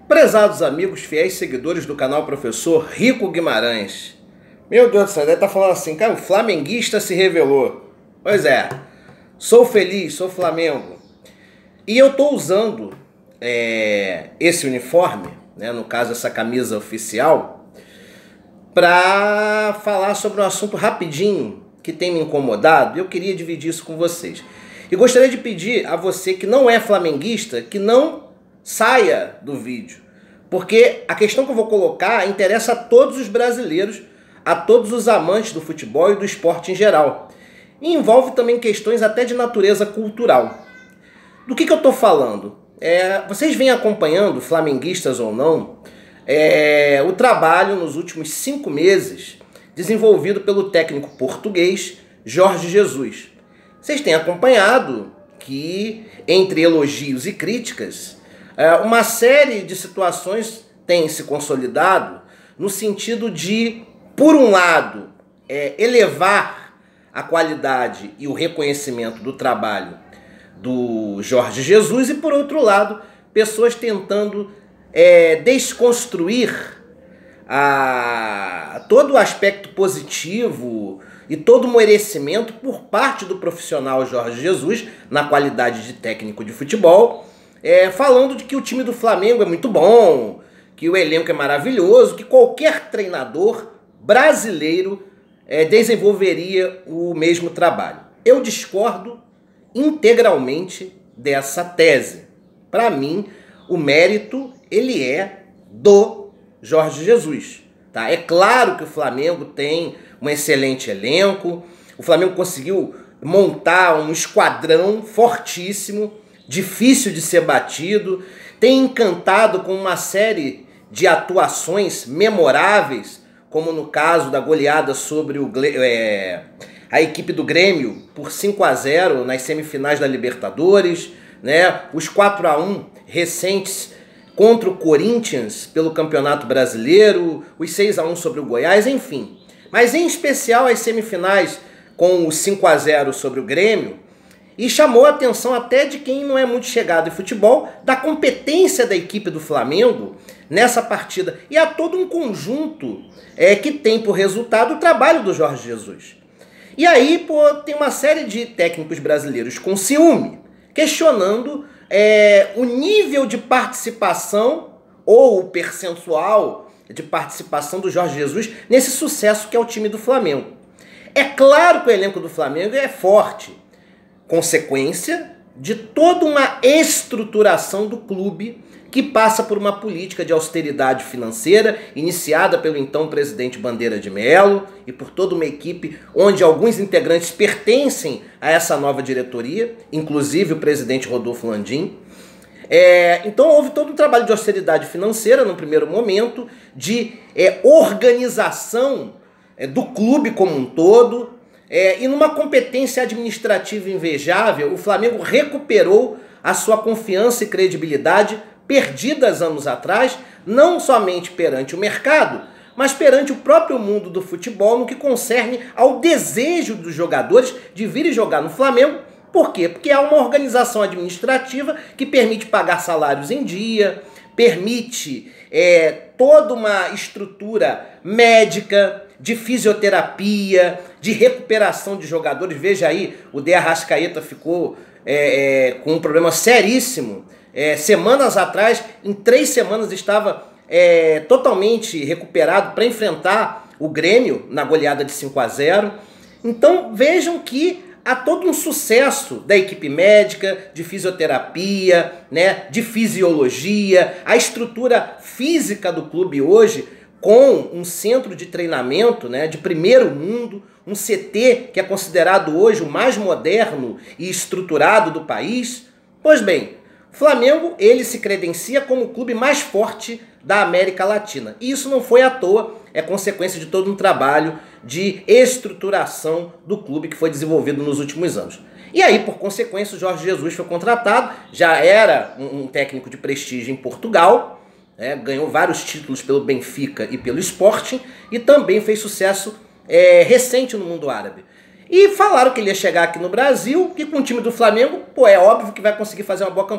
Prezados amigos, fiéis seguidores do canal Professor Rico Guimarães. Meu Deus do céu, deve estar falando assim, cara, o flamenguista se revelou. Pois é, sou feliz, sou Flamengo. E eu estou usando esse uniforme, né, no caso essa camisa oficial, para falar sobre um assunto rapidinho que tem me incomodado e eu queria dividir isso com vocês. E gostaria de pedir a você que não é flamenguista que não saia do vídeo, porque a questão que eu vou colocar interessa a todos os brasileiros, a todos os amantes do futebol e do esporte em geral. E envolve também questões até de natureza cultural. Do que eu estou falando? Vocês vêm acompanhando, flamenguistas ou não, o trabalho nos últimos 5 meses desenvolvido pelo técnico português Jorge Jesus. Vocês têm acompanhado que, entre elogios e críticas, uma série de situações tem se consolidado no sentido de, por um lado, elevar a qualidade e o reconhecimento do trabalho do Jorge Jesus e, por outro lado, pessoas tentando desconstruir todo o aspecto positivo e todo o merecimento por parte do profissional Jorge Jesus na qualidade de técnico de futebol, falando de que o time do Flamengo é muito bom, que o elenco é maravilhoso, que qualquer treinador brasileiro desenvolveria o mesmo trabalho. Eu discordo integralmente dessa tese. Para mim, o mérito ele é do Jorge Jesus. Tá? É claro que o Flamengo tem um excelente elenco, o Flamengo conseguiu montar um esquadrão fortíssimo, difícil de ser batido, tem encantado com uma série de atuações memoráveis, como no caso da goleada sobre a equipe do Grêmio por 5-0 nas semifinais da Libertadores, né? Os 4-1 recentes contra o Corinthians pelo Campeonato Brasileiro, os 6-1 sobre o Goiás, enfim. Mas em especial as semifinais com o 5-0 sobre o Grêmio, e chamou a atenção até de quem não é muito chegado em futebol, da competência da equipe do Flamengo nessa partida. E há todo um conjunto que tem por resultado o trabalho do Jorge Jesus. E aí, tem uma série de técnicos brasileiros com ciúme, questionando o nível de participação ou o percentual de participação do Jorge Jesus nesse sucesso que é o time do Flamengo. É claro que o elenco do Flamengo é forte, consequência de toda uma estruturação do clube que passa por uma política de austeridade financeira iniciada pelo então presidente Bandeira de Mello e por toda uma equipe onde alguns integrantes pertencem a essa nova diretoria, inclusive o presidente Rodolfo Landim. Então houve todo um trabalho de austeridade financeira no primeiro momento, de organização do clube como um todo, e numa competência administrativa invejável, o Flamengo recuperou a sua confiança e credibilidade perdidas anos atrás, não somente perante o mercado, mas perante o próprio mundo do futebol no que concerne ao desejo dos jogadores de virem jogar no Flamengo. Por quê? Porque há uma organização administrativa que permite pagar salários em dia, permite toda uma estrutura médica, de fisioterapia, de recuperação de jogadores. Veja aí, o De Arrascaeta ficou com um problema seríssimo. Semanas atrás, em 3 semanas, estava totalmente recuperado para enfrentar o Grêmio na goleada de 5-0. Então vejam que há todo um sucesso da equipe médica, de fisioterapia, né, de fisiologia, a estrutura física do clube hoje, com um centro de treinamento, né, de primeiro mundo, um CT que é considerado hoje o mais moderno e estruturado do país. Pois bem, o Flamengo ele se credencia como o clube mais forte da América Latina. E isso não foi à toa, é consequência de todo um trabalho de estruturação do clube que foi desenvolvido nos últimos anos. E aí, por consequência, o Jorge Jesus foi contratado, já era um técnico de prestígio em Portugal, ganhou vários títulos pelo Benfica e pelo Sporting, e também fez sucesso recente no mundo árabe. E falaram que ele ia chegar aqui no Brasil, que com o time do Flamengo, é óbvio que vai conseguir fazer uma boa campanha.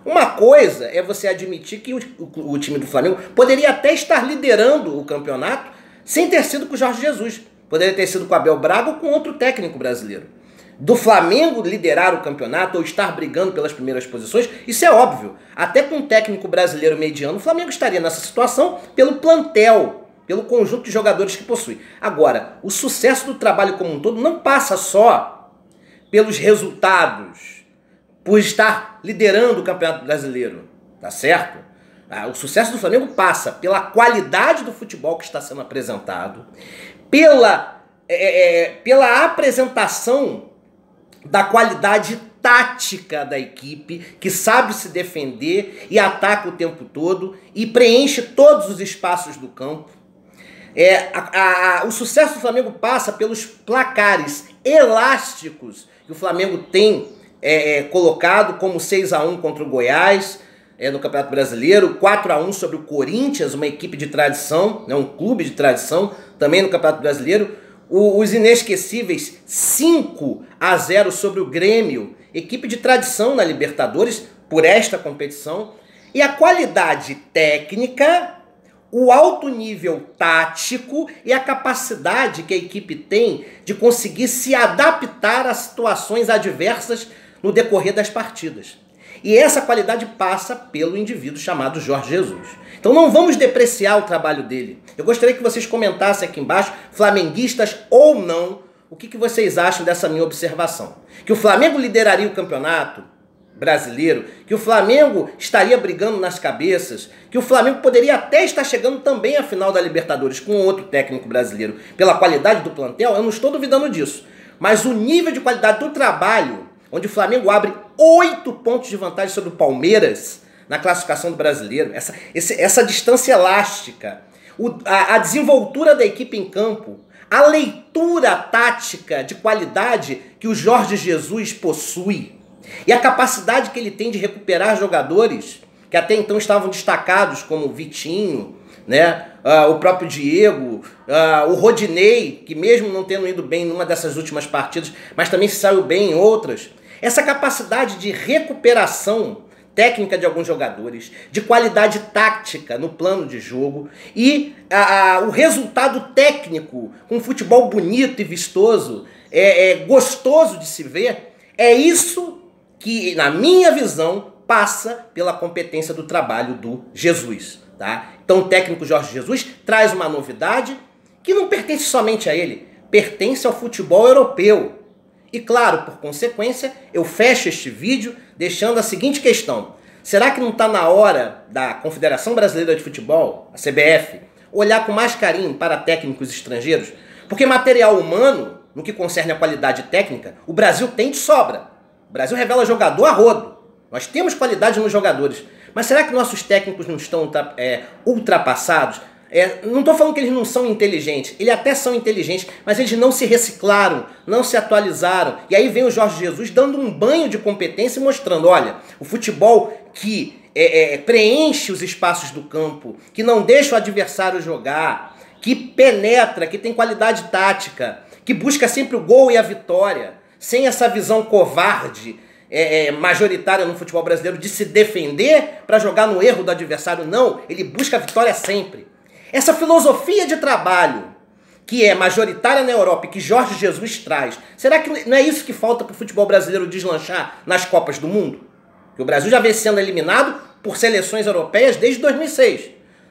Uma coisa é você admitir que o time do Flamengo poderia até estar liderando o campeonato sem ter sido com o Jorge Jesus. Poderia ter sido com o Abel Braga ou com outro técnico brasileiro. Do Flamengo liderar o campeonato ou estar brigando pelas primeiras posições, isso é óbvio. Até com um técnico brasileiro mediano, o Flamengo estaria nessa situação pelo plantel, pelo conjunto de jogadores que possui. Agora, o sucesso do trabalho como um todo não passa só pelos resultados, por estar liderando o Campeonato Brasileiro, tá certo? O sucesso do Flamengo passa pela qualidade do futebol que está sendo apresentado, pela apresentação da qualidade tática da equipe, que sabe se defender e ataca o tempo todo e preenche todos os espaços do campo. O sucesso do Flamengo passa pelos placares elásticos que o Flamengo tem colocado, como 6-1 contra o Goiás no Campeonato Brasileiro, 4-1 sobre o Corinthians, uma equipe de tradição, um clube de tradição, também no Campeonato Brasileiro. Os inesquecíveis 5-0 sobre o Grêmio, equipe de tradição na Libertadores por esta competição. E a qualidade técnica, o alto nível tático e a capacidade que a equipe tem de conseguir se adaptar a situações adversas no decorrer das partidas. E essa qualidade passa pelo indivíduo chamado Jorge Jesus. Então não vamos depreciar o trabalho dele. Eu gostaria que vocês comentassem aqui embaixo, flamenguistas ou não, o que vocês acham dessa minha observação. Que o Flamengo lideraria o campeonato brasileiro, que o Flamengo estaria brigando nas cabeças, que o Flamengo poderia até estar chegando também à final da Libertadores com outro técnico brasileiro. Pela qualidade do plantel, eu não estou duvidando disso. Mas o nível de qualidade do trabalho, onde o Flamengo abre 8 pontos de vantagem sobre o Palmeiras na classificação do Brasileiro, essa distância elástica, a desenvoltura da equipe em campo, a leitura tática de qualidade que o Jorge Jesus possui e a capacidade que ele tem de recuperar jogadores que até então estavam destacados, como o Vitinho, né? O próprio Diego, o Rodinei, que mesmo não tendo ido bem numa dessas últimas partidas, mas também se saiu bem em outras. Essa capacidade de recuperação técnica de alguns jogadores, de qualidade tática no plano de jogo e o resultado técnico, com um futebol bonito e vistoso, gostoso de se ver, é isso que, na minha visão, passa pela competência do trabalho do Jesus. Tá? Então o técnico Jorge Jesus traz uma novidade que não pertence somente a ele, pertence ao futebol europeu. E claro, por consequência, eu fecho este vídeo deixando a seguinte questão. Será que não está na hora da Confederação Brasileira de Futebol, a CBF, olhar com mais carinho para técnicos estrangeiros? Porque material humano, no que concerne a qualidade técnica, o Brasil tem de sobra. O Brasil revela jogador a rodo. Nós temos qualidade nos jogadores. Mas será que nossos técnicos não estão ultrapassados? Não estou falando que eles não são inteligentes. Eles até são inteligentes, mas eles não se reciclaram, não se atualizaram. E aí vem o Jorge Jesus dando um banho de competência e mostrando, olha, o futebol que preenche os espaços do campo, que não deixa o adversário jogar, que penetra, que tem qualidade tática, que busca sempre o gol e a vitória, sem essa visão covarde, majoritária no futebol brasileiro de se defender para jogar no erro do adversário. Não, ele busca a vitória sempre. Essa filosofia de trabalho que é majoritária na Europa e que Jorge Jesus traz, será que não é isso que falta para o futebol brasileiro deslanchar nas Copas do Mundo? Que o Brasil já vem sendo eliminado por seleções europeias desde 2006.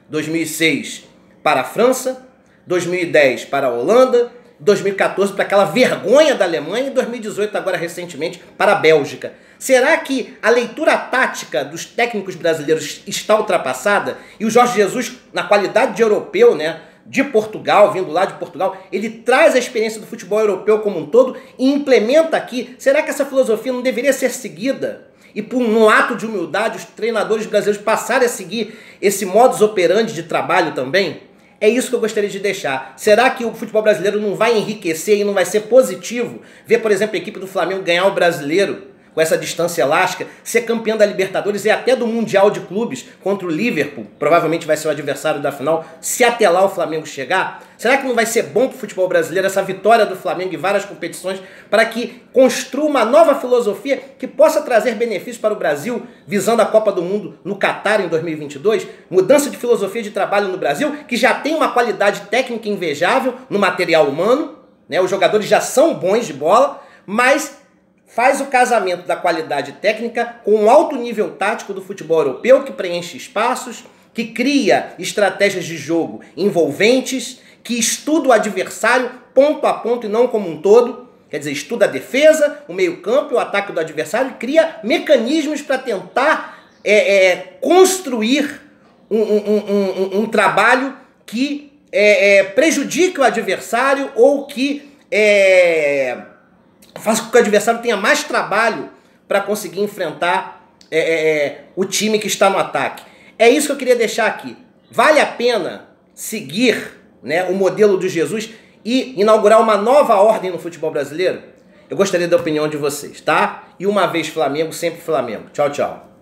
2006 para a França, 2010 para a Holanda, 2014 para aquela vergonha da Alemanha e 2018 agora recentemente para a Bélgica. Será que a leitura tática dos técnicos brasileiros está ultrapassada? E o Jorge Jesus, na qualidade de europeu, né, de Portugal, vindo lá de Portugal, ele traz a experiência do futebol europeu como um todo e implementa aqui. Será que essa filosofia não deveria ser seguida? E por um ato de humildade, os treinadores brasileiros passarem a seguir esse modus operandi de trabalho também? É isso que eu gostaria de deixar. Será que o futebol brasileiro não vai enriquecer e não vai ser positivo ver, por exemplo, a equipe do Flamengo ganhar o Brasileiro com essa distância elástica, ser campeão da Libertadores e até do Mundial de Clubes contra o Liverpool, provavelmente vai ser o adversário da final, se até lá o Flamengo chegar? Será que não vai ser bom para o futebol brasileiro essa vitória do Flamengo em várias competições para que construa uma nova filosofia que possa trazer benefícios para o Brasil, visando a Copa do Mundo no Catar em 2022? Mudança de filosofia de trabalho no Brasil, que já tem uma qualidade técnica invejável no material humano, né? Os jogadores já são bons de bola, mas faz o casamento da qualidade técnica com o alto nível tático do futebol europeu, que preenche espaços, que cria estratégias de jogo envolventes, que estuda o adversário ponto a ponto e não como um todo. Quer dizer, estuda a defesa, o meio-campo e o ataque do adversário e cria mecanismos para tentar construir um trabalho que prejudique o adversário ou que faça com que o adversário tenha mais trabalho para conseguir enfrentar o time que está no ataque. É isso que eu queria deixar aqui. Vale a pena seguir, né, o modelo de Jesus e inaugurar uma nova ordem no futebol brasileiro? Eu gostaria da opinião de vocês, tá? E uma vez Flamengo, sempre Flamengo. Tchau, tchau.